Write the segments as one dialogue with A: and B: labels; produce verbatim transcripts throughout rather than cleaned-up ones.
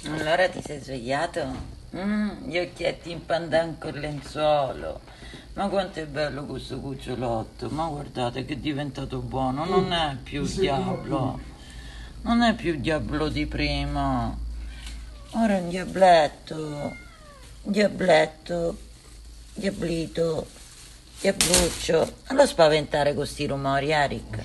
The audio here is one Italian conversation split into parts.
A: Allora ti sei svegliato? Mm, gli occhietti in pandan con lenzuolo. Ma quanto è bello questo cucciolotto. Ma guardate che è diventato buono. Non è più il diavolo. Non è più il diavolo di prima. Ora è un diabletto. Diabletto. Diablito. Diabluccio. Non lo spaventare con sti rumori, Eric.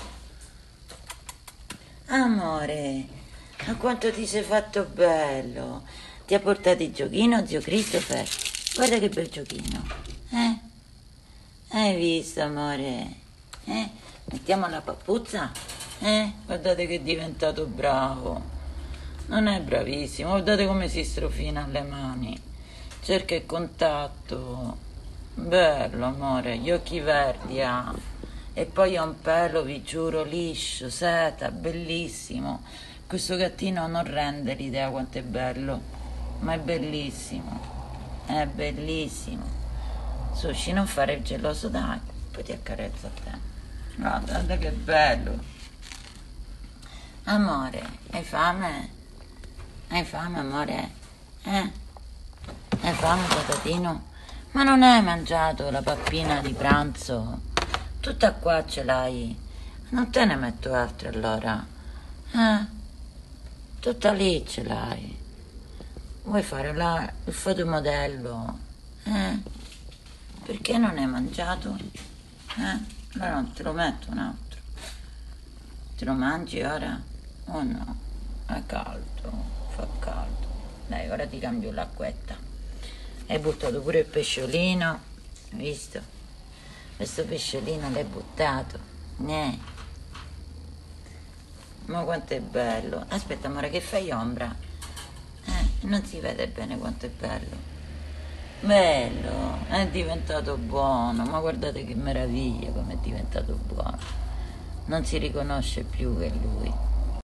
A: Amore, ma quanto ti sei fatto bello. Ti ha portato il giochino, zio Christopher? Guarda che bel giochino. Eh? Hai visto, amore? Eh? Mettiamo la pappuzza? Eh? Guardate che è diventato bravo. Non è bravissimo, guardate come si strofina le mani. Cerca il contatto. Bello, amore, gli occhi verdi ha. E poi ha un pelo, vi giuro, liscio, seta, bellissimo. Questo gattino non rende l'idea quanto è bello, ma è bellissimo. È bellissimo. Sushi, non fare il geloso, dai, poi ti accarezzo a te. Guarda, guarda che bello. Amore, hai fame? Hai fame, amore? Eh? Hai fame, patatino? Ma non hai mangiato la pappina di pranzo? Tutta qua ce l'hai. Non te ne metto altre allora. Eh? Tutta lì ce l'hai. Vuoi fare la, il fotomodello? Eh? Perché non hai mangiato? Eh? Allora non te lo metto un altro. Te lo mangi ora? Oh no, è caldo, fa caldo. Dai, ora ti cambio l'acquetta. Hai buttato pure il pesciolino, hai visto? Questo pesciolino l'hai buttato. Eh. Ma quanto è bello. Aspetta, amore, che fai ombra? Eh, non si vede bene quanto è bello. Bello, è diventato buono. Ma guardate che meraviglia come è diventato buono. Non si riconosce più che lui.